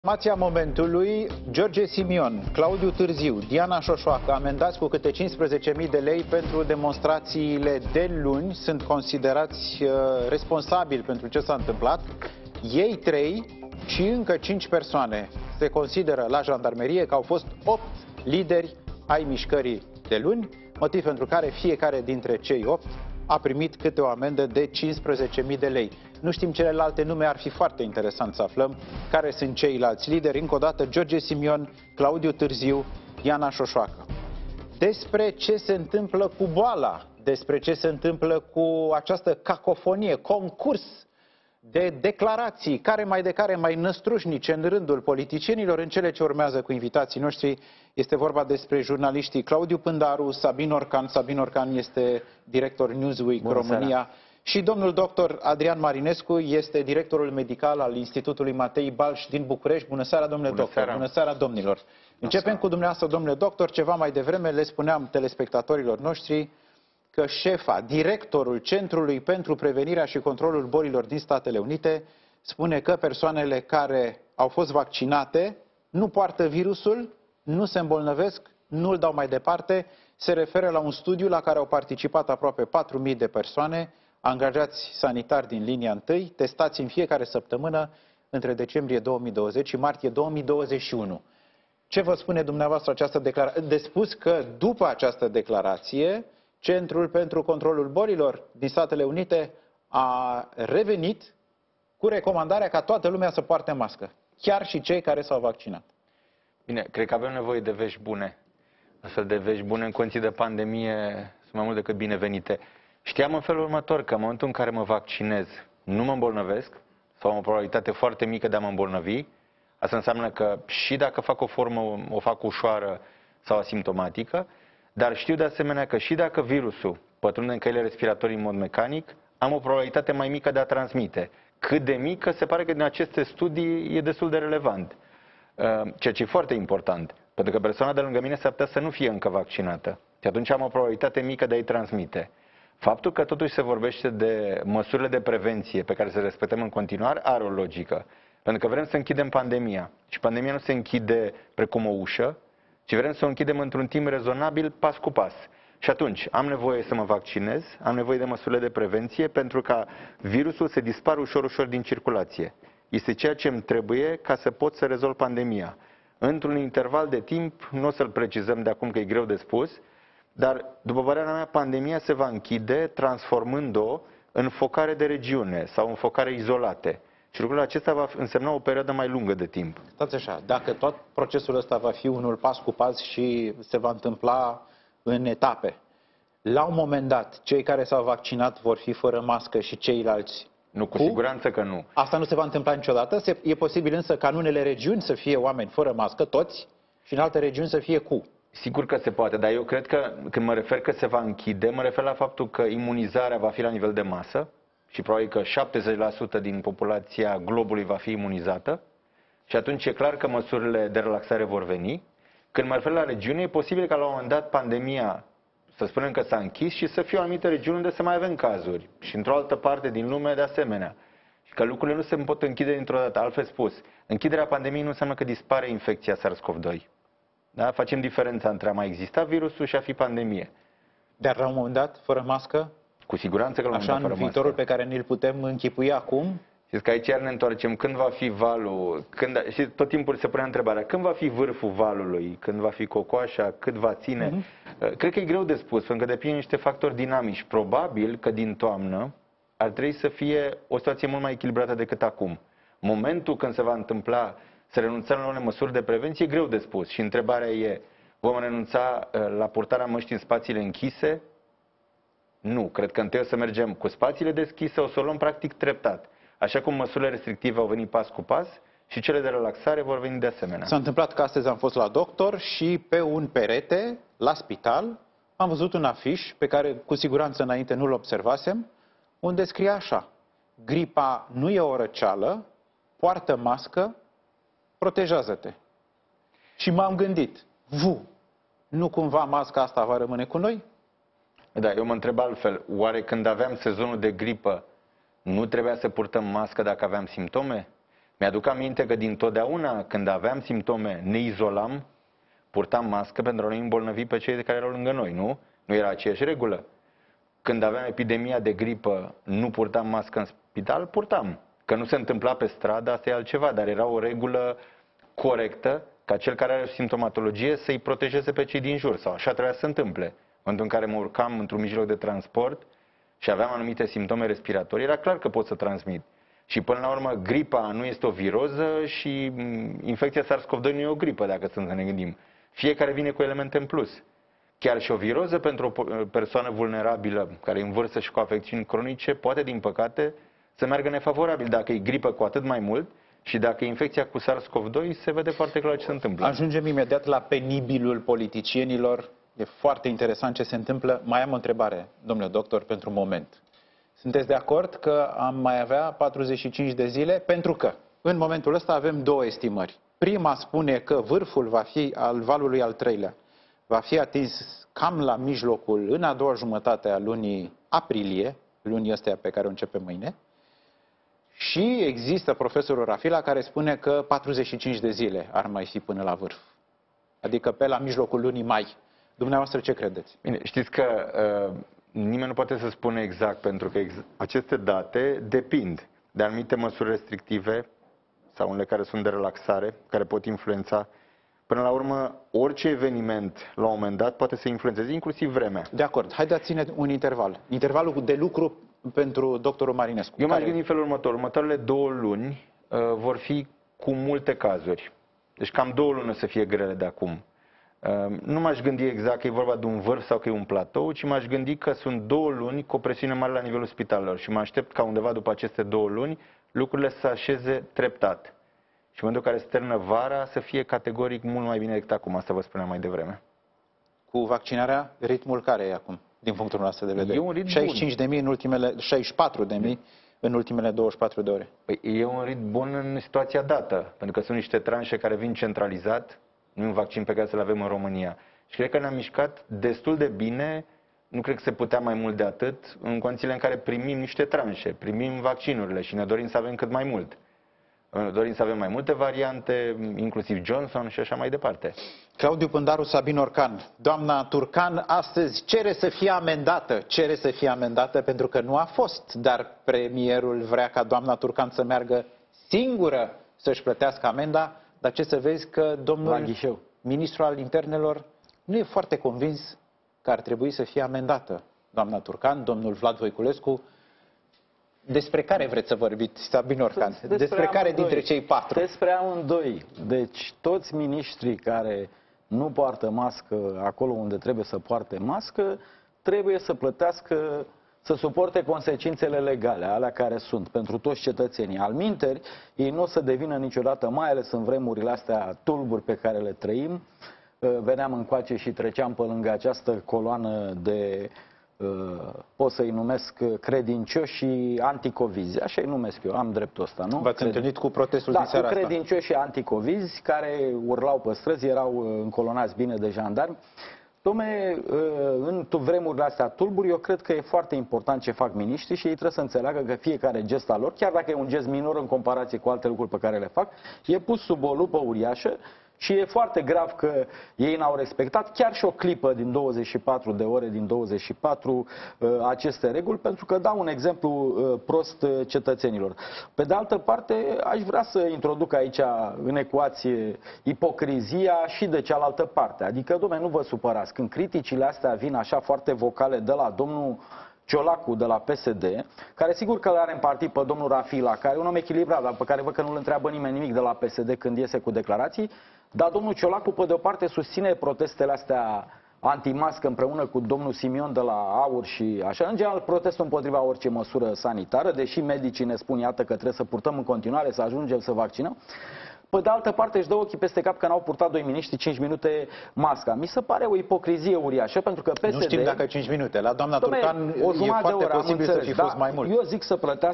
Informația momentului: George Simion, Claudiu Târziu, Diana Șoșoacă, amendați cu câte 15.000 de lei pentru demonstrațiile de luni, sunt considerați responsabili pentru ce s-a întâmplat. Ei 3 și încă 5 persoane se consideră la jandarmerie că au fost 8 lideri ai mișcării de luni, motiv pentru care fiecare dintre cei 8 a primit câte o amendă de 15.000 de lei. Nu știm celelalte nume, ar fi foarte interesant să aflăm care sunt ceilalți lideri. Încă o dată: George Simion, Claudiu Târziu, Diana Șoșoacă. Despre ce se întâmplă cu boala, despre ce se întâmplă cu această cacofonie, concurs de declarații, care mai năstrușnice în rândul politicienilor, în cele ce urmează cu invitații noștri. Este vorba despre jurnaliștii Claudiu Pândaru, Sabin Orcan. Sabin Orcan este director Newsweek România. Și domnul doctor Adrian Marinescu este directorul medical al Institutului Matei Balș din București. Bună seara, domnule doctor. Bună seara, domnilor. Începem cu dumneavoastră, domnule doctor. Ceva mai devreme le spuneam telespectatorilor noștri că șefa, directorul Centrului pentru Prevenirea și Controlul Bolilor din Statele Unite spune că persoanele care au fost vaccinate nu poartă virusul, nu se îmbolnăvesc, nu îl dau mai departe. Se referă la un studiu la care au participat aproape 4.000 de persoane, angajați sanitari din linia 1, testați în fiecare săptămână între decembrie 2020 și martie 2021. Ce vă spune dumneavoastră această declarație? De spus că după această declarație, Centrul pentru Controlul Bolilor din Statele Unite a revenit cu recomandarea ca toată lumea să poarte mască, chiar și cei care s-au vaccinat. Bine, cred că avem nevoie de vești bune. Astfel de vești bune în condiții de pandemie sunt mai mult decât binevenite. Știam în felul următor că în momentul în care mă vaccinez nu mă îmbolnăvesc, sau am o probabilitate foarte mică de a mă îmbolnăvi. Asta înseamnă că și dacă fac o formă, o fac ușoară sau asimptomatică, dar știu de asemenea că și dacă virusul pătrunde în căile respiratorii în mod mecanic, am o probabilitate mai mică de a transmite. Cât de mică, se pare că din aceste studii e destul de relevant. Ceea ce e foarte important, pentru că persoana de lângă mine s-ar putea să nu fie încă vaccinată. Și atunci am o probabilitate mică de a-i transmite. Faptul că totuși se vorbește de măsurile de prevenție pe care să le respectăm în continuare are o logică. Pentru că vrem să închidem pandemia. Și pandemia nu se închide precum o ușă, ci vrem să o închidem într-un timp rezonabil, pas cu pas. Și atunci am nevoie să mă vaccinez, am nevoie de măsurile de prevenție pentru ca virusul să dispară ușor, ușor din circulație. Este ceea ce îmi trebuie ca să pot să rezolv pandemia. Într-un interval de timp, nu o să-l precizăm de acum că e greu de spus, dar, după părerea mea, pandemia se va închide transformând-o în focare de regiune sau în focare izolate. Și lucrul acesta va însemna o perioadă mai lungă de timp. Stați așa, dacă tot procesul ăsta va fi unul pas cu pas și se va întâmpla în etape, la un moment dat, cei care s-au vaccinat vor fi fără mască și ceilalți nu, cu siguranță că nu. Asta nu se va întâmpla niciodată. E posibil însă ca în unele regiuni să fie oameni fără mască, toți, și în alte regiuni să fie cu. Sigur că se poate, dar eu cred că când mă refer că se va închide, mă refer la faptul că imunizarea va fi la nivel de masă și probabil că 70% din populația globului va fi imunizată și atunci e clar că măsurile de relaxare vor veni. Când mă refer la regiune, e posibil ca la un moment dat pandemia, să spunem că s-a închis și să fie o anumită regiune unde să mai avem cazuri și într-o altă parte din lume de asemenea. Și că lucrurile nu se pot închide dintr-o dată. Altfel spus, închiderea pandemiei nu înseamnă că dispare infecția SARS-CoV-2. Da? Facem diferența între a mai exista virusul și a fi pandemie. Dar la un moment dat, fără mască? Cu siguranță că la un moment dat fără mască. Așa, în viitorul pe care ne-l putem închipui acum? Știți că aici iar ne întoarcem. Când va fi valul? Și tot timpul se pune întrebarea. Când va fi vârful valului? Când va fi cocoașa? Cât va ține? Cred că e greu de spus, pentru că depinde niște factori dinamici. Probabil că din toamnă ar trebui să fie o situație mult mai echilibrată decât acum. Momentul când se va întâmpla să renunțăm la unele măsuri de prevenție e greu de spus. Și întrebarea e, vom renunța la purtarea măștii în spațiile închise? Nu. Cred că întâi o să mergem cu spațiile deschise, o să o luăm practic treptat. Așa cum măsurile restrictive au venit pas cu pas și cele de relaxare vor veni de asemenea. S-a întâmplat că astăzi am fost la doctor și pe un perete, la spital, am văzut un afiș pe care cu siguranță înainte nu-l observasem, unde scria așa: gripa nu e o răceală, poartă mască, protejează-te. Și m-am gândit, nu cumva masca asta va rămâne cu noi? Da, eu mă întreb altfel, oare când aveam sezonul de gripă, nu trebuia să purtăm mască dacă aveam simptome? Mi-aduc aminte că dintotdeauna când aveam simptome ne izolam, purtam mască pentru a nu îmbolnăvi pe cei de care erau lângă noi, nu? Nu era aceeași regulă. Când aveam epidemia de gripă, nu purtam mască în spital, purtam. Că nu se întâmpla pe stradă, asta e altceva, dar era o regulă corectă ca cel care are simptomatologie să-i protejeze pe cei din jur, sau așa trebuia să se întâmple. În momentul în care mă urcam într-un mijloc de transport și aveam anumite simptome respiratorii, era clar că pot să transmit. Și până la urmă, gripa nu este o viroză și infecția SARS-CoV-2 nu e o gripă, dacă să ne gândim. Fiecare vine cu elemente în plus. Chiar și o viroză pentru o persoană vulnerabilă, care e în vârstă și cu afecțiuni cronice, poate, din păcate, să meargă nefavorabil. Dacă e gripă, cu atât mai mult, și dacă e infecția cu SARS-CoV-2, se vede foarte clar ce se întâmplă. Ajungem imediat la penibilul politicienilor. E foarte interesant ce se întâmplă. Mai am o întrebare, domnule doctor, pentru moment. Sunteți de acord că am mai avea 45 de zile? Pentru că în momentul ăsta avem două estimări. Prima spune că vârful va fi al valului al treilea. Va fi atins cam la mijlocul, în a doua jumătate a lunii aprilie, lunii astea pe care o începem mâine. Și există profesorul Rafila care spune că 45 de zile ar mai fi până la vârf. Adică pe la mijlocul lunii mai. Dumneavoastră ce credeți? Bine, știți că nimeni nu poate să spună exact, pentru că aceste date depind de anumite măsuri restrictive sau unele care sunt de relaxare, care pot influența. Până la urmă, orice eveniment, la un moment dat, poate să influențeze, inclusiv vremea. De acord. Haideți ține un interval. Intervalul de lucru pentru doctorul Marinescu. Eu m-aș gândi în felul următor. Următoarele 2 luni vor fi cu multe cazuri. Deci cam 2 luni o să fie grele de acum. Nu m-aș gândi exact că e vorba de un vârf sau că e un platou, ci m-aș gândi că sunt 2 luni cu o presiune mare la nivelul spitalelor și mă aștept ca undeva după aceste 2 luni lucrurile să așeze treptat. Și în momentul în care se termină vara să fie categoric mult mai bine decât acum, asta vă spuneam mai devreme. Cu vaccinarea, ritmul care e acum, din punctul nostru de vedere? E un ritm 65.000 în ultimele, 64.000 în ultimele 24 de ore. Păi, e un ritm bun în situația dată, pentru că sunt niște tranșe care vin centralizat, nu un vaccin pe care să-l avem în România. Și cred că ne-am mișcat destul de bine, nu cred că se putea mai mult de atât, în condițiile în care primim niște tranșe, primim vaccinurile și ne dorim să avem cât mai mult. Dorim să avem mai multe variante, inclusiv Johnson și așa mai departe. Claudiu Pândaru, Sabin Orcan. Doamna Turcan astăzi cere să fie amendată. Cere să fie amendată pentru că nu a fost, dar premierul vrea ca doamna Turcan să meargă singură să-și plătească amenda. Dar ce să vezi că domnul ministru al internelor nu e foarte convins că ar trebui să fie amendată doamna Turcan, domnul Vlad Voiculescu. Despre care vreți să vorbiți, Sabin Orcan? Despre care dintre cei 4? Despre amândoi. Deci toți miniștrii care nu poartă mască acolo unde trebuie să poarte mască, trebuie să plătească, să suporte consecințele legale, alea care sunt pentru toți cetățenii. Alminteri, ei nu o să devină niciodată, mai ales în vremurile astea tulburi pe care le trăim. Veneam încoace și treceam pe lângă această coloană de pot să-i numesc credincioși și anticovizi. Așa îi numesc eu, am dreptul ăsta, nu? V-ați întâlnit cu protestul din seara asta? asta? Cu credincioși și anticovizi care urlau pe străzi, erau încolonați bine de jandarmi. Dom'le, în vremurile astea tulburi, eu cred că e foarte important ce fac miniștrii și ei trebuie să înțeleagă că fiecare gest al lor, chiar dacă e un gest minor în comparație cu alte lucruri pe care le fac, e pus sub o lupă uriașă. Și e foarte grav că ei n-au respectat chiar și o clipă din 24 de ore, din 24, aceste reguli, pentru că dau un exemplu prost cetățenilor. Pe de altă parte, aș vrea să introduc aici în ecuație ipocrizia și de cealaltă parte. Adică, dom'le, nu vă supărați. Când criticile astea vin așa foarte vocale de la domnul Ciolacu de la PSD, care sigur că are în partid pe domnul Rafila, care e un om echilibrat, dar pe care văd că nu-l întreabă nimeni nimic de la PSD când iese cu declarații, dar domnul Ciolacu, pe de o parte, susține protestele astea antimască împreună cu domnul Simion de la AUR și așa. În general, protestul împotriva orice măsură sanitară, deși medicii ne spun, iată, că trebuie să purtăm în continuare, să ajungem să vaccinăm. Pe de altă parte își dă ochii peste cap că n-au purtat 2 miniștri 5 minute masca. Mi se pare o ipocrizie uriașă, pentru că PSD... Nu știm dacă 5 minute. La doamna Turcan o jumătate e foarte de oră, posibil să fi fost mai mult. Eu zic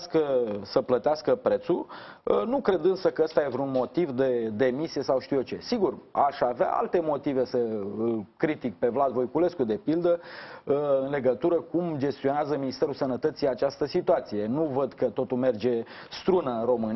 să plătească prețul, nu cred însă că ăsta e vreun motiv de demisie sau știu eu ce. Sigur, aș avea alte motive să critic pe Vlad Voiculescu, de pildă, în legătură cum gestionează Ministerul Sănătății această situație. Nu văd că totul merge strună în România.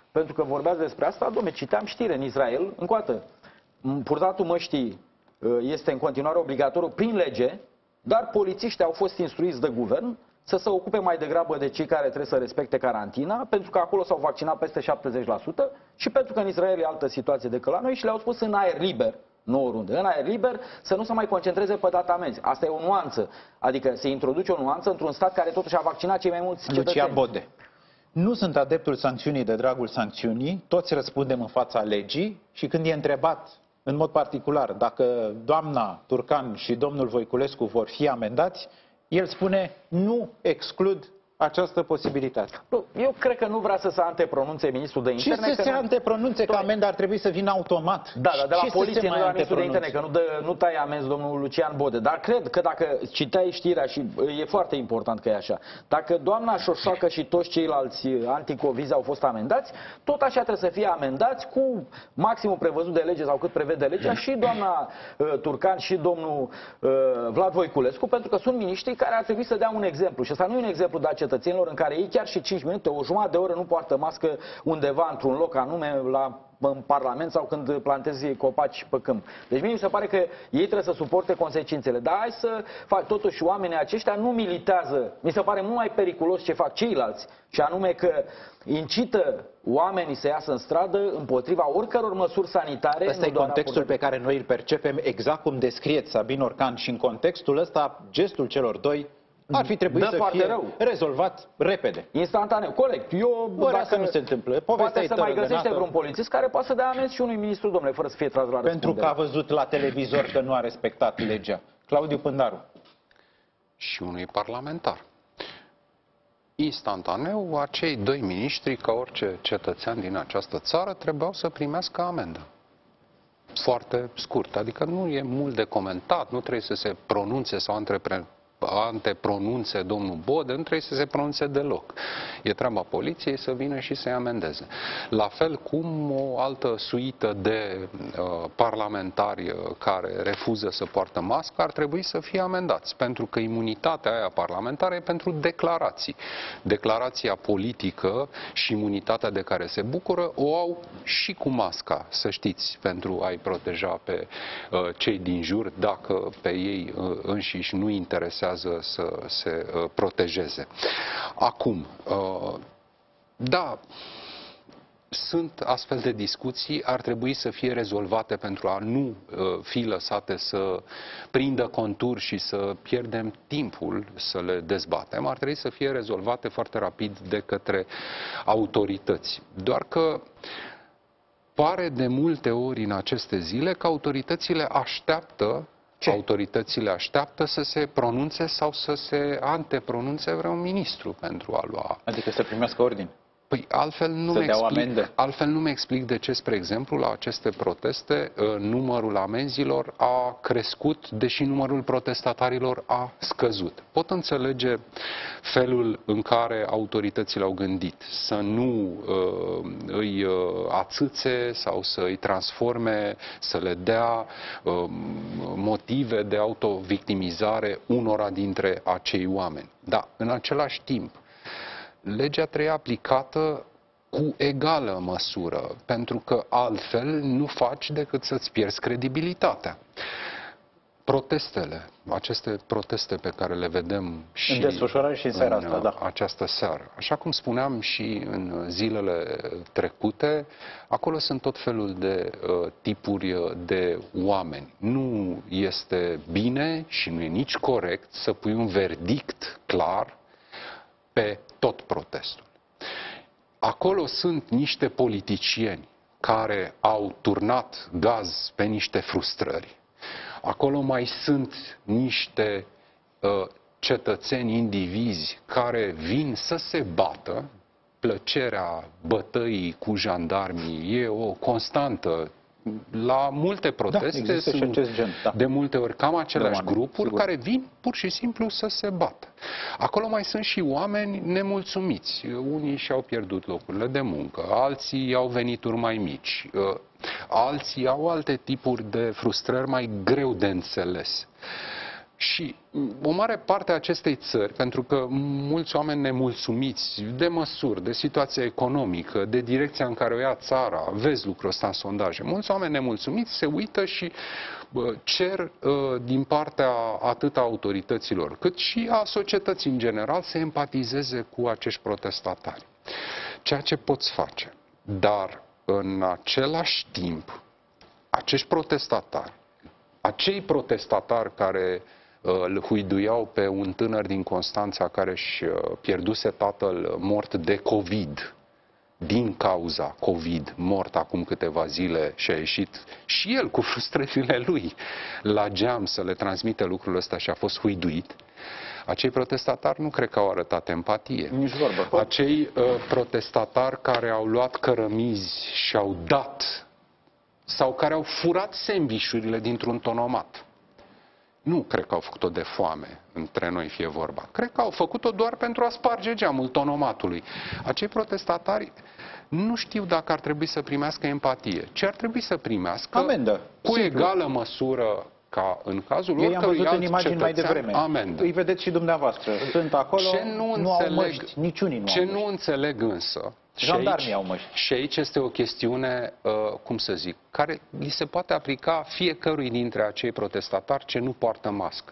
pentru că vorbeați despre asta, dom'le, citeam știre în Israel, încă o dată, purtatul măștii este în continuare obligatoriu prin lege, dar polițiștii au fost instruiți de guvern să se ocupe mai degrabă de cei care trebuie să respecte carantina, pentru că acolo s-au vaccinat peste 70% și pentru că în Israel e altă situație decât la noi și le-au spus în aer liber, nu oriunde, în aer liber, să nu se mai concentreze pe dat amenzi. Asta e o nuanță, adică se introduce o nuanță într-un stat care totuși a vaccinat cei mai mulți cetățeni. Lucia Bode. Nu sunt adeptul sancțiunii de dragul sancțiunii, toți răspundem în fața legii și când e întrebat în mod particular dacă doamna Turcan și domnul Voiculescu vor fi amendați, el spune nu exclud această posibilitate. Nu, eu cred că nu vrea să se antepronunțe ministrul de interne. Ce să se antepronunțe că amenda ar trebui să vină automat? Da, dar de la Ce poliție, nu de la ministrul de interne, antepronunțe? că nu taie amenzi domnul Lucian Bode. Dar cred că dacă citeai știrea, și e foarte important că e așa, dacă doamna Șoșoacă și toți ceilalți anticovizi au fost amendați, tot așa trebuie să fie amendați cu maximul prevăzut de lege sau cât prevede legea și doamna Turcan și domnul Vlad Voiculescu, pentru că sunt miniștri care ar trebui să dea un exemplu. Și ăsta nu e un exemplu dat cetățenilor în care ei chiar și 5 minute, o jumătate de oră nu poartă mască undeva într-un loc anume în Parlament sau când plantezi copaci pe câmp. Deci mie mi se pare că ei trebuie să suporte consecințele. Dar hai să fac, totuși oamenii aceștia nu militează. Mi se pare mult mai periculos ce fac ceilalți, și anume că incită oamenii să iasă în stradă împotriva oricăror măsuri sanitare. Ăsta e contextul pe care noi îl percepem exact cum descrieți Sabin Orcan și în contextul ăsta gestul celor doi ar fi trebuit să fie rezolvat repede. Instantaneu, corect. Dacă nu se întâmplă, poate să mai găsește vreun polițist care poate să dea amenzi și unui ministru, domnule, fără să fie tras la răspundere. Pentru că a văzut la televizor că nu a respectat legea. Claudiu Pândaru. Și unui parlamentar. Instantaneu, acei doi miniștri, ca orice cetățean din această țară, trebuiau să primească amendă. Foarte scurt, adică nu e mult de comentat, nu trebuie să se pronunțe sau antepronunțe domnul Bode, nu trebuie să se pronunțe deloc. E treaba poliției să vină și să-i amendeze. La fel cum o altă suită de parlamentari care refuză să poartă mască ar trebui să fie amendați, pentru că imunitatea aia parlamentară e pentru declarații. Declarația politică și imunitatea de care se bucură o au și cu masca, să știți, pentru a-i proteja pe cei din jur, dacă pe ei înșiși nu interesează să se protejeze. Acum, da, sunt astfel de discuții, ar trebui să fie rezolvate pentru a nu fi lăsate să prindă contur și să pierdem timpul să le dezbatem. Ar trebui să fie rezolvate foarte rapid de către autorități. Doar că pare de multe ori în aceste zile că autoritățile așteaptă să se pronunțe sau să se antepronunțe vreun ministru pentru a lua. Adică să primească ordine. Păi altfel nu-mi explic de ce, spre exemplu, la aceste proteste numărul amenzilor a crescut, deși numărul protestatarilor a scăzut. Pot înțelege felul în care autoritățile au gândit să nu îi ațâțe sau să îi transforme, să le dea motive de autovictimizare unora dintre acei oameni. Dar, în același timp, legea trebuie aplicată cu egală măsură, pentru că altfel nu faci decât să-ți pierzi credibilitatea. Protestele, aceste proteste pe care le vedem și în desfășurare și în seara asta, da. Această seară. Așa cum spuneam și în zilele trecute, acolo sunt tot felul de tipuri de oameni. Nu este bine și nu e nici corect să pui un verdict clar pe tot protestul. Acolo sunt niște politicieni care au turnat gaz pe niște frustrări. Acolo mai sunt niște cetățeni indivizi care vin să se bată. Plăcerea bătăii cu jandarmii e o constantă. La multe proteste sunt de multe ori cam aceleași grupuri care vin pur și simplu să se bată. Acolo mai sunt și oameni nemulțumiți. Unii și-au pierdut locurile de muncă, alții au venituri mai mici, alții au alte tipuri de frustrări mai greu de înțeles. Și o mare parte a acestei țări, pentru că mulți oameni nemulțumiți de măsuri, de situația economică, de direcția în care o ia țara, vezi lucrul ăsta în sondaje, mulți oameni nemulțumiți se uită și cer din partea atât a autorităților, cât și a societății în general să empatizeze cu acești protestatari. Ceea ce poți face. Dar în același timp, acești protestatari, acei protestatari care îl huiduiau pe un tânăr din Constanța care își pierduse tatăl mort de COVID, din cauza COVID, mort acum câteva zile și a ieșit și el cu frustrările lui la geam să le transmite lucrul ăsta și a fost huiduit, acei protestatari nu cred că au arătat empatie. Nici vorbă. Acei protestatari care au luat cărămizi și au dat sau care au furat sandvișurile dintr-un tonomat. Nu cred că au făcut-o de foame, între noi fie vorba. Cred că au făcut-o doar pentru a sparge geamul tonomatului. Acei protestatari nu știu dacă ar trebui să primească empatie, ci ar trebui să primească amendă, cu simplu. Egală măsură ca în cazul Ei am oricărui văzut alt în imagini mai cetățean, devreme. amendă. Îi vedeți și dumneavoastră. Sunt acolo, Ce nu au măști, niciunii nu ce au măști. nu înțeleg însă, Jandarmii au măști. și aici este o chestiune, cum să zic, care li se poate aplica fiecărui dintre acei protestatari ce nu poartă mască.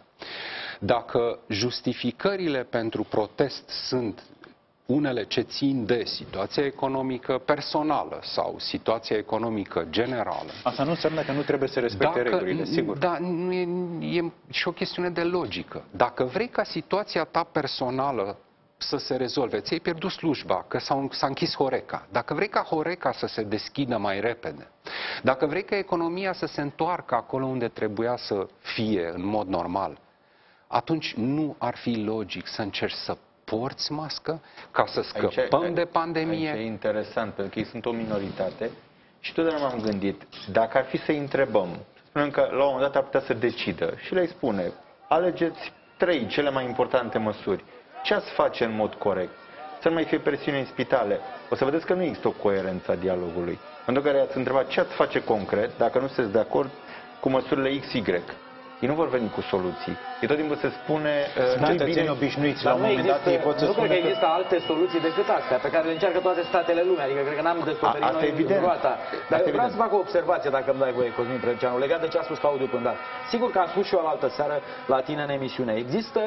Dacă justificările pentru protest sunt unele ce țin de situația economică personală sau situația economică generală. Asta nu înseamnă că nu trebuie să respecte regulile, sigur. Da, nu e și o chestiune de logică. Dacă vrei ca situația ta personală să se rezolve, ți-ai pierdut slujba, că s-a închis Horeca. Dacă vrei ca Horeca să se deschidă mai repede, dacă vrei ca economia să se întoarcă acolo unde trebuia să fie în mod normal, atunci nu ar fi logic să încerci să porți mască ca să scăpăm de pandemie. Aici e interesant, pentru că ei sunt o minoritate și totdeauna m-am gândit, dacă ar fi să întrebăm, spunem că la un moment dat ar putea să decidă și le spune, alegeți 3 cele mai importante măsuri. Ce ați face în mod corect? Să nu mai fie presiune în spitale. O să vedeți că nu există o coerență a dialogului. În momentul în care ați întrebat ce ați face concret, dacă nu sunteți de acord cu măsurile XY. Ei nu vor veni cu soluții. E tot timpul se spune... Sunt cetățeni obișnuiți, la un moment dat ei pot să nu spună cred că există alte soluții decât astea, pe care le încearcă toate statele lumii. Adică cred că n-am descoperit asta noi evident. roata. Dar Asta vreau evident. să fac o observație, dacă îmi dai voie, Cosmin Prăceanu, legat de ce a spus Claudiu Pândar. Sigur că am spus și eu alaltă seară la tine în emisiune. Există...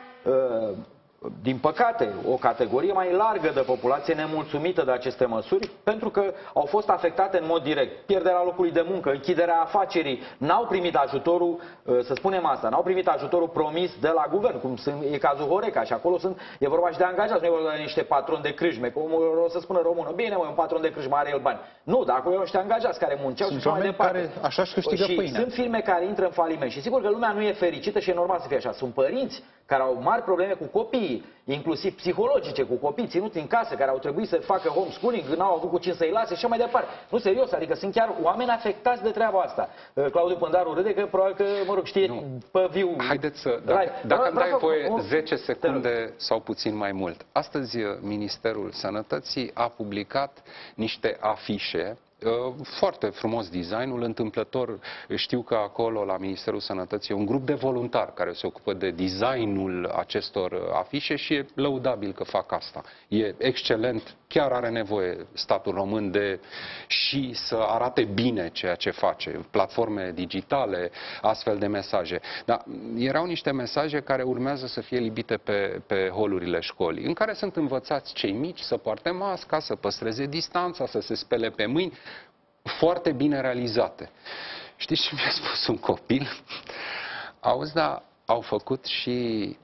din păcate, o categorie mai largă de populație nemulțumită de aceste măsuri, pentru că au fost afectate în mod direct. Pierderea locului de muncă, închiderea afacerii, n-au primit ajutorul, să spunem asta, n-au primit ajutorul promis de la guvern, cum e cazul Horeca, și acolo e vorba și de angajați, nu e vorba de niște patroni de crâșme, cum o să spună română, bine mă, un patron de crâșmă are el bani. Nu, dar acolo e niște angajați care munceau Sunt și mai oameni departe. care așa-și câștigă Și pâinea. sunt firme care intră în faliment și sigur că lumea nu e fericită și e normal să fie așa. Sunt părinți care au mari probleme cu copiii, inclusiv psihologice, cu copii ținuți în casă, care au trebuit să facă homeschooling, n-au avut cu cine să-i lase și așa mai departe. Nu, serios, adică sunt chiar oameni afectați de treaba asta. Claudiu Pândaru râde că probabil că, mă rog, știe pe viu. Haideți să, dacă îmi dai voie 10 secunde sau puțin mai mult. Astăzi Ministerul Sănătății a publicat niște afișe, foarte frumos designul, întâmplător. Știu că acolo la Ministerul Sănătății e un grup de voluntari care se ocupă de designul acestor afișe și e lăudabil că fac asta. E excelent, chiar are nevoie statul român de și să arate bine ceea ce face, platforme digitale, astfel de mesaje. Dar erau niște mesaje care urmează să fie libite pe holurile școlii, în care sunt învățați cei mici să poarte masca, să păstreze distanța, să se spele pe mâini, foarte bine realizate. Știți ce mi-a spus un copil? Auzi, dar au făcut și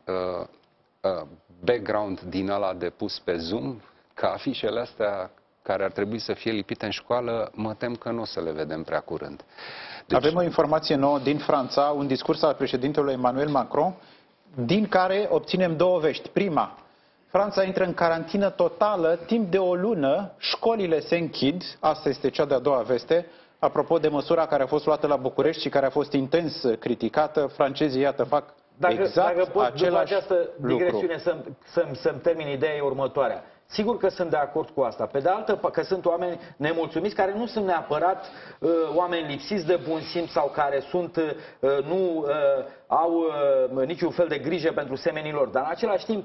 background din ăla de pus pe Zoom, că afișele astea care ar trebui să fie lipite în școală, mă tem că nu o să le vedem prea curând. Deci... Avem o informație nouă din Franța, un discurs al președintelui Emmanuel Macron, din care obținem 2 vești. Prima, Franța intră în carantină totală, timp de o lună, școlile se închid, asta este cea de-a doua veste, apropo de măsura care a fost luată la București și care a fost intens criticată, francezii, iată, fac dacă pot, același după această digresiune lucru. să-mi termin ideea următoarea. Sigur că sunt de acord cu asta. Pe de altă parte, că sunt oameni nemulțumiți care nu sunt neapărat oameni lipsiți de bun simț sau care sunt au niciun fel de grijă pentru semenilor. Dar în același timp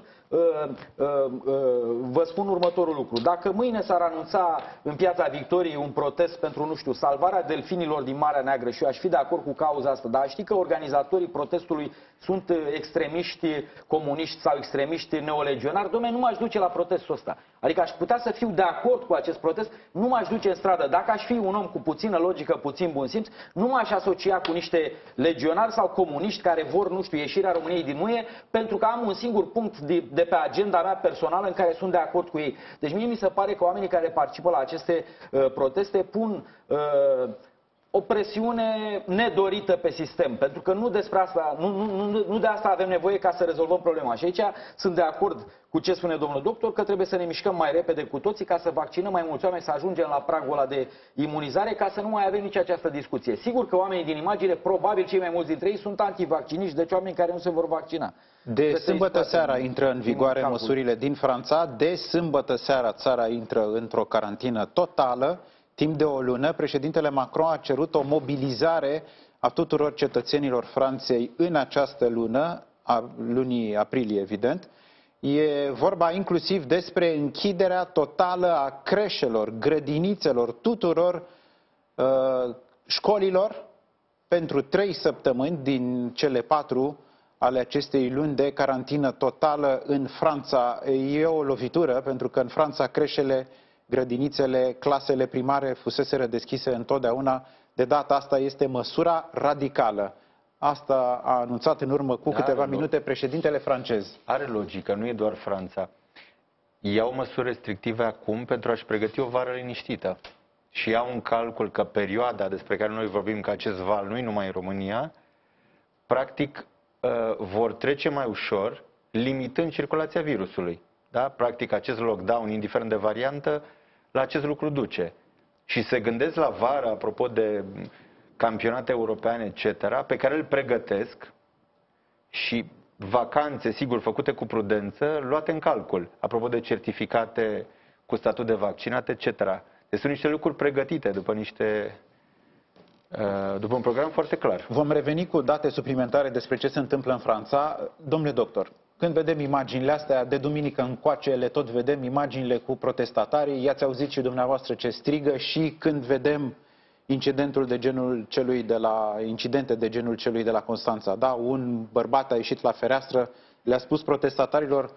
vă spun următorul lucru. Dacă mâine s-ar anunța în Piața Victoriei un protest pentru, nu știu, salvarea delfinilor din Marea Neagră, și eu aș fi de acord cu cauza asta, dar știi că organizatorii protestului sunt extremiști comuniști sau extremiști neolegionari, dom'le, nu m-aș duce la protestul ăsta. Adică aș putea să fiu de acord cu acest protest, nu m-aș duce în stradă. Dacă aș fi un om cu puțină logică, puțin bun simț, nu m-aș asocia cu niște legionari sau comuniști care vor, nu știu, ieșirea României din UE, pentru că am un singur punct de pe agenda mea personală în care sunt de acord cu ei. Deci mie mi se pare că oamenii care participă la aceste proteste pun o presiune nedorită pe sistem, pentru că nu despre asta, nu de asta avem nevoie ca să rezolvăm problema. Și aici sunt de acord cu ce spune domnul doctor, că trebuie să ne mișcăm mai repede cu toții ca să vaccinăm mai mulți oameni, să ajungem la pragul ăla de imunizare, ca să nu mai avem nici această discuție. Sigur că oamenii din imagine, probabil cei mai mulți dintre ei, sunt antivacciniști, deci oameni care nu se vor vaccina. De sâmbătă seara intră în vigoare măsurile din Franța, de sâmbătă seara țara intră într-o carantină totală. Timp de o lună, președintele Macron a cerut o mobilizare a tuturor cetățenilor Franței în această lună, a lunii aprilie, evident. E vorba inclusiv despre închiderea totală a creșelor, grădinițelor, tuturor școlilor pentru 3 săptămâni din cele 4 ale acestei luni de carantină totală în Franța. E o lovitură, pentru că în Franța creșele, grădinițele, clasele primare fuseseră deschise întotdeauna. De data asta este măsura radicală. Asta a anunțat în urmă cu câteva minute președintele francez. Are logică, nu e doar Franța. Iau măsuri restrictive acum pentru a-și pregăti o vară liniștită. Și iau în calcul că perioada despre care noi vorbim, că acest val nu e numai în România, practic vor trece mai ușor, limitând circulația virusului. Da? Practic acest lockdown, indiferent de variantă, la acest lucru duce. Și se gândesc la vară, apropo de campionate europene, etc., pe care îl pregătesc, și vacanțe, sigur, făcute cu prudență, luate în calcul, apropo de certificate cu statut de vaccinat, etc. Deci sunt niște lucruri pregătite după un program foarte clar. Vom reveni cu date suplimentare despre ce se întâmplă în Franța. Domnule doctor, când vedem imaginile astea, de duminică încoace le tot vedem, imaginile cu protestatarii, i-ați auzit și dumneavoastră ce strigă, și când vedem incidente de genul celui de la Constanța. Da, un bărbat a ieșit la fereastră, le-a spus protestatarilor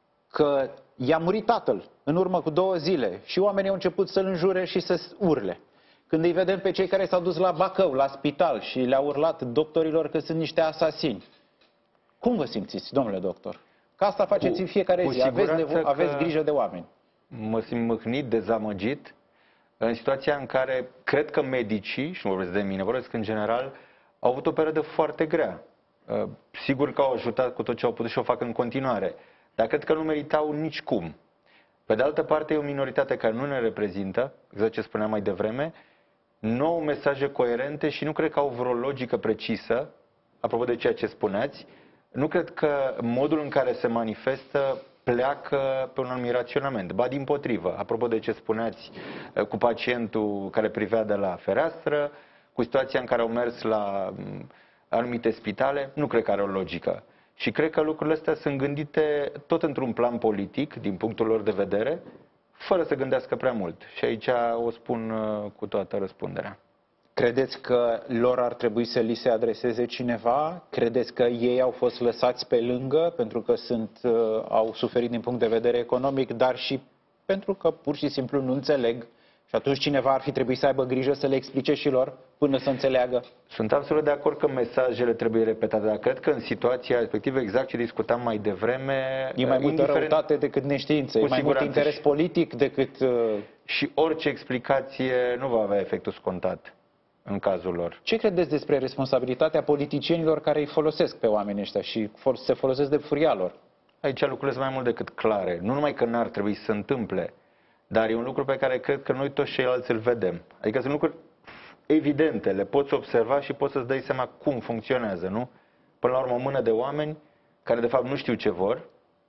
că i-a murit tatăl în urmă cu 2 zile și oamenii au început să-l înjure și să urle. Când îi vedem pe cei care s-au dus la Bacău, la spital, și le-au urlat doctorilor că sunt niște asasini. Cum vă simțiți, domnule doctor? Că asta faceți în fiecare zi. Aveți grijă de oameni. Mă simt mâhnit, dezamăgit, în situația în care cred că medicii, și nu vorbesc de mine, vorbesc în general, au avut o perioadă foarte grea. Sigur că au ajutat cu tot ce au putut și o fac în continuare, dar cred că nu meritau nicicum. Pe de altă parte, e o minoritate care nu ne reprezintă, exact ce spuneam mai devreme, nu au mesaje coerente și nu cred că au vreo logică precisă, apropo de ceea ce spuneați. Nu cred că modul în care se manifestă pleacă pe un anumit raționament. Ba dimpotrivă, apropo de ce spuneați cu pacientul care privea de la fereastră, cu situația în care au mers la anumite spitale, nu cred că are o logică. Și cred că lucrurile astea sunt gândite tot într-un plan politic, din punctul lor de vedere, fără să gândească prea mult. Și aici o spun cu toată răspunderea. Credeți că lor ar trebui să li se adreseze cineva? Credeți că ei au fost lăsați pe lângă pentru că au suferit din punct de vedere economic, dar și pentru că pur și simplu nu înțeleg? Și atunci cineva ar fi trebuit să aibă grijă să le explice și lor până să înțeleagă? Sunt absolut de acord că mesajele trebuie repetate, dar cred că în situația respectivă, exact ce discutam mai devreme, e mai multă răutate decât neștiință, e mai mult interes politic decât... Și orice explicație nu va avea efectul scontat în cazul lor. Ce credeți despre responsabilitatea politicienilor care îi folosesc pe oamenii ăștia și se folosesc de furia lor? Aici lucrurile sunt mai mult decât clare. Nu numai că n-ar trebui să se întâmple, dar e un lucru pe care cred că noi toți ceilalți îl vedem. Adică sunt lucruri evidente, le poți observa și poți să-ți dai seama cum funcționează, nu? Până la urmă, o mână de oameni care de fapt nu știu ce vor,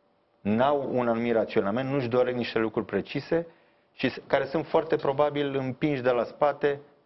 n-au un anumit raționament, nu-și doresc niște lucruri precise și care sunt foarte probabil împinși de la spate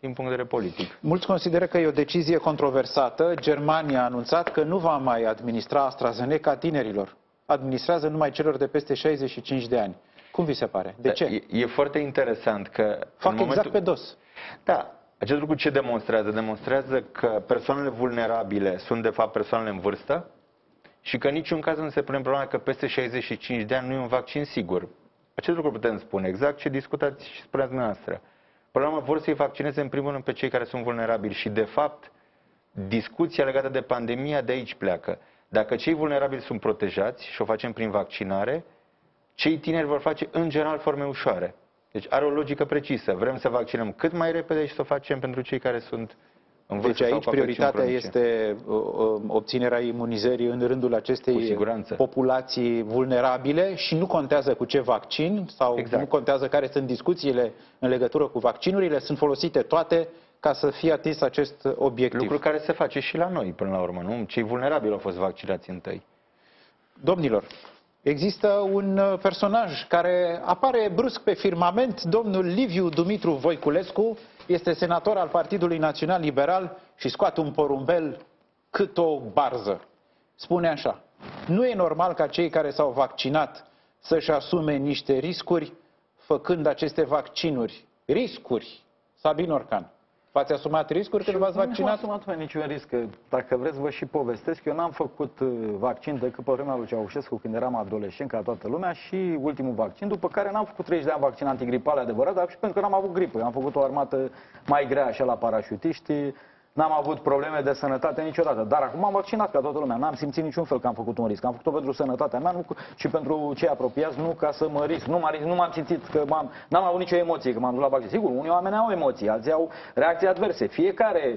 din punct de vedere politic. Mulți consideră că e o decizie controversată. Germania a anunțat că nu va mai administra AstraZeneca tinerilor. Administrează numai celor de peste 65 de ani. Cum vi se pare? De ce? E foarte interesant că... Fac exact pe dos. Da. Acest lucru ce demonstrează? Demonstrează că persoanele vulnerabile sunt de fapt persoanele în vârstă și că în niciun caz nu se pune problema că peste 65 de ani nu e un vaccin sigur. Acest lucru putem spune, exact ce discutați și spuneați dumneavoastră. Problema vor să-i vaccineze în primul rând pe cei care sunt vulnerabili și de fapt discuția legată de pandemia de aici pleacă. Dacă cei vulnerabili sunt protejați și o facem prin vaccinare, cei tineri vor face în general forme ușoare. Deci are o logică precisă. Vrem să vaccinăm cât mai repede și să o facem pentru cei care sunt în vârstă. Deci aici prioritatea este obținerea imunizării în rândul acestei populații vulnerabile și nu contează cu ce vaccin sau nu contează care sunt discuțiile în legătură cu vaccinurile, sunt folosite toate ca să fie atins acest obiectiv. Lucru care se face și la noi până la urmă, nu? Cei vulnerabili au fost vaccinați întâi. Domnilor, există un personaj care apare brusc pe firmament, domnul Liviu Dumitru Voiculescu, este senator al Partidului Național Liberal și scoate un porumbel cât o barză. Spune așa: nu e normal ca cei care s-au vaccinat să-și asume niște riscuri făcând aceste vaccinuri. Riscuri. Sabin Orcan. V-ați asumat riscuri când v-ați vaccinat? Nu am asumat mai niciun risc. Dacă vreți, vă și povestesc. Eu n-am făcut vaccin decât pe vremea lui Ceaușescu, când eram adolescent, ca toată lumea, și ultimul vaccin, după care n-am făcut 30 de ani vaccin antigripal adevărat, dar și pentru că n-am avut gripă. Eu am făcut o armată mai grea, așa, la parașutiști. N-am avut probleme de sănătate niciodată. Dar acum am vaccinat ca toată lumea. N-am simțit niciun fel că am făcut un risc. Am făcut-o pentru sănătatea mea și pentru cei apropiați, nu ca să mă risc. Nu m-am simțit că n-am avut nicio emoție că m-am dus la vaccin. Sigur, unii oameni au emoții, alții au reacții adverse. Fiecare,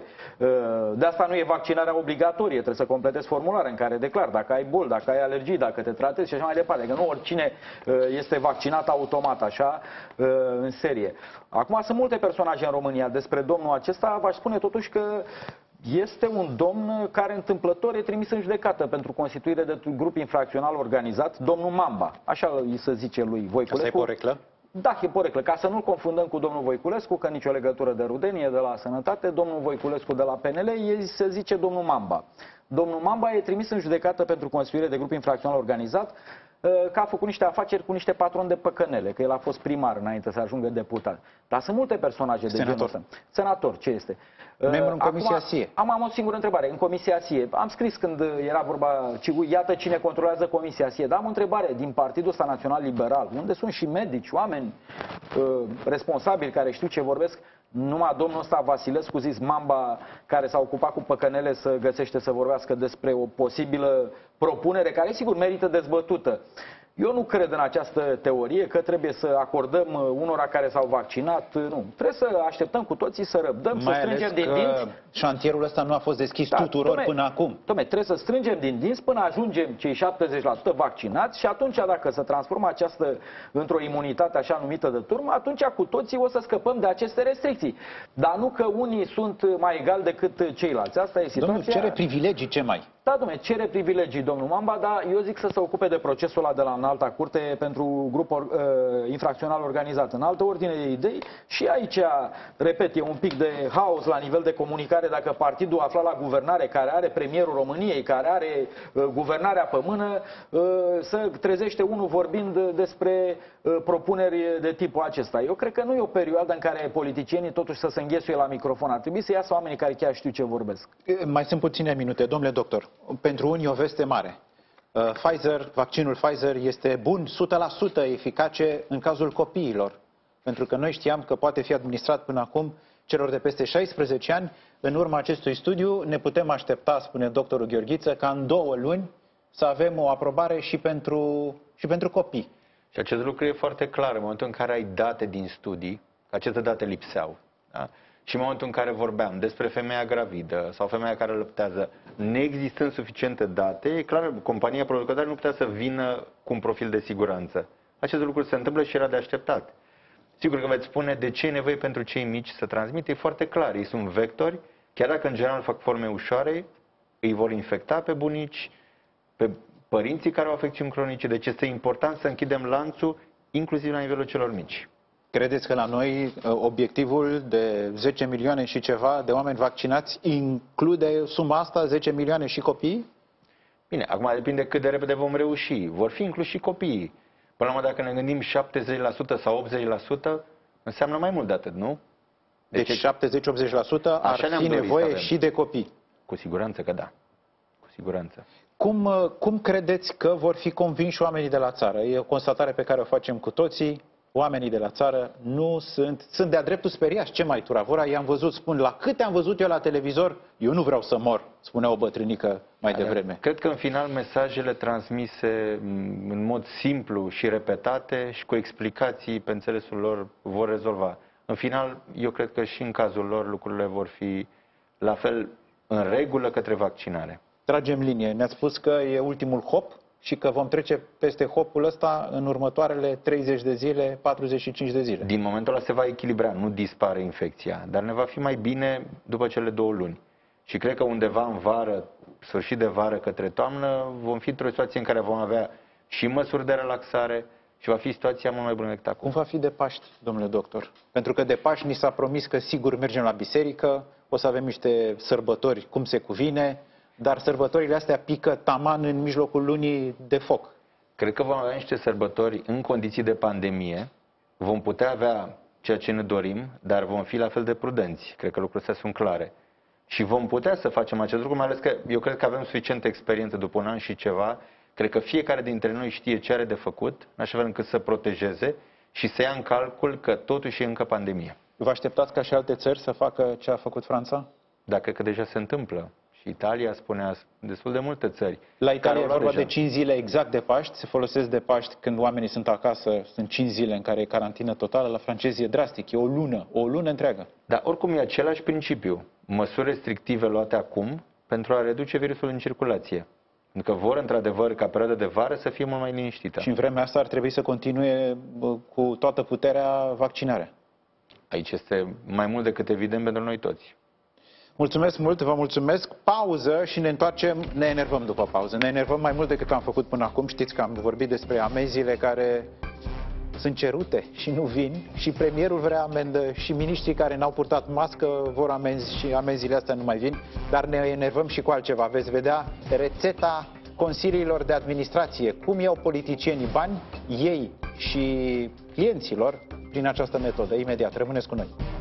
de asta nu e vaccinarea obligatorie. Trebuie să completezi formulare în care declar dacă ai boli, dacă ai alergii, dacă te tratezi și așa mai departe. Că nu oricine este vaccinat automat, așa, în serie. Acum sunt multe personaje în România. Despre domnul acesta v-aș spune totuși că este un domn care întâmplător e trimis în judecată pentru constituire de grup infracțional organizat, domnul Mamba. Așa îi se zice lui Voiculescu. Asta e poreclă? Da, e poreclă. Ca să nu-l confundăm cu domnul Voiculescu, că nicio legătură de rudenie de la Sănătate, domnul Voiculescu de la PNL, se zice domnul Mamba. Domnul Mamba e trimis în judecată pentru constituire de grup infracțional organizat, că a făcut niște afaceri cu niște patroni de păcănele, că el a fost primar înainte să ajungă deputat. Dar sunt multe personaje de genul ăsta. Senator, ce este? Membru în Comisia SIE. Am o singură întrebare. În Comisia SIE, am scris când era vorba, iată cine controlează Comisia SIE, dar am o întrebare din Partidul ăsta Național Liberal, unde sunt și medici, oameni responsabili care știu ce vorbesc. Numai domnul ăsta Vasilescu, zis Mamba, care s-a ocupat cu păcănele, să găsește să vorbească despre o posibilă propunere care, sigur, merită dezbătută. Eu nu cred în această teorie că trebuie să acordăm unora care s-au vaccinat. Nu. Trebuie să așteptăm cu toții să răbdăm, să strângem din dinți. Șantierul ăsta nu a fost deschis tuturor până acum. Trebuie să strângem din dinți până ajungem cei 70% vaccinați și atunci, dacă se transformă această într-o imunitate așa numită de turmă, atunci cu toții o să scăpăm de aceste restricții. Dar nu că unii sunt mai egali decât ceilalți. Asta e situația. Domnul cere privilegii, ce mai? Da, dom'le, cere privilegii domnul Mamba, dar eu zic să se ocupe de procesul ăla de la înalta curte pentru grup infracțional organizat. În altă ordine de idei și aici, repet, e un pic de haos la nivel de comunicare dacă partidul aflat la guvernare, care are premierul României, care are guvernarea pe mână, să trezește unul vorbind despre propuneri de tipul acesta. Eu cred că nu e o perioadă în care politicienii totuși să se înghesuie la microfon. Ar trebui să iasă oamenii care chiar știu ce vorbesc. Mai sunt puține minute, domnule doctor. Pentru unii o veste mare. Vaccinul Pfizer este bun, 100% eficace în cazul copiilor. Pentru că noi știam că poate fi administrat până acum celor de peste 16 ani. În urma acestui studiu ne putem aștepta, spune doctorul Gheorghiță, ca în 2 luni să avem o aprobare și pentru copii. Și acest lucru e foarte clar. În momentul în care ai date din studii, că aceste date lipseau, da? Și în momentul în care vorbeam despre femeia gravidă sau femeia care lăptează, neexistând suficiente date, e clar, compania producătoare nu putea să vină cu un profil de siguranță. Acest lucru se întâmplă și era de așteptat. Sigur că veți spune de ce e nevoie pentru cei mici să transmită, e foarte clar. Ei sunt vectori, chiar dacă în general fac forme ușoare, îi vor infecta pe bunici, pe părinții care au afecțiuni cronice. Deci este important să închidem lanțul, inclusiv la nivelul celor mici. Credeți că la noi obiectivul de 10 milioane și ceva de oameni vaccinați include suma asta, 10 milioane și copii? Bine, acum depinde cât de repede vom reuși. Vor fi incluși și copiii. Până la urmă, dacă ne gândim 70% sau 80%, înseamnă mai mult de atât, nu? Deci 70-80% ar fi nevoie și de copii. Cu siguranță că da. Cu siguranță. Cum credeți că vor fi convinși oamenii de la țară? E o constatare pe care o facem cu toții. Oamenii de la țară nu sunt de-a dreptul speriați. Ce mai turavora? I-am văzut, spun, la câte am văzut eu la televizor, eu nu vreau să mor, spunea o bătrânică mai devreme. Cred că în final mesajele transmise în mod simplu și repetate și cu explicații pe înțelesul lor vor rezolva. În final, eu cred că și în cazul lor lucrurile vor fi la fel în regulă către vaccinare. Tragem linie. Ne-ați spus că e ultimul hop și că vom trece peste hopul ăsta în următoarele 30 de zile, 45 de zile. Din momentul ăla se va echilibra, nu dispare infecția, dar ne va fi mai bine după cele 2 luni. Și cred că undeva în vară, sfârșit de vară către toamnă, vom fi într-o situație în care vom avea și măsuri de relaxare și va fi situația mult mai bună decât acum. Cum va fi de Paști, domnule doctor? Pentru că de Paști ni s-a promis că sigur mergem la biserică, o să avem niște sărbători cum se cuvine, dar sărbătorile astea pică taman în mijlocul lunii de foc. Cred că vom avea niște sărbători în condiții de pandemie, vom putea avea ceea ce ne dorim, dar vom fi la fel de prudenți. Cred că lucrurile astea sunt clare. Și vom putea să facem acest lucru, mai ales că eu cred că avem suficientă experiență după un an și ceva. Cred că fiecare dintre noi știe ce are de făcut, în așa fel încât să protejeze și să ia în calcul că totuși e încă pandemie. Vă așteptați ca și alte țări să facă ce a făcut Franța? Da, cred că deja se întâmplă. Și Italia, spunea, destul de multe țări. La Italia e vorba de 5 zile exact de Paști, se folosesc de Paști când oamenii sunt acasă, sunt 5 zile în care e carantină totală, la francezi e drastic, e o lună întreagă. Dar oricum e același principiu, măsuri restrictive luate acum pentru a reduce virusul în circulație. Pentru că vor într-adevăr ca perioada de vară să fie mult mai liniștită. Și în vremea asta ar trebui să continue cu toată puterea vaccinarea. Aici este mai mult decât evident pentru noi toți. Mulțumesc mult, vă mulțumesc. Pauză și ne întoarcem, ne enervăm după pauză. Ne enervăm mai mult decât am făcut până acum. Știți că am vorbit despre amenziile care sunt cerute și nu vin. Și premierul vrea amendă și miniștrii care n-au purtat mască vor amenzi și amenziile astea nu mai vin. Dar ne enervăm și cu altceva. Veți vedea rețeta consiliilor de administrație. Cum iau politicienii bani, ei și clienților, prin această metodă. Imediat, rămâneți cu noi.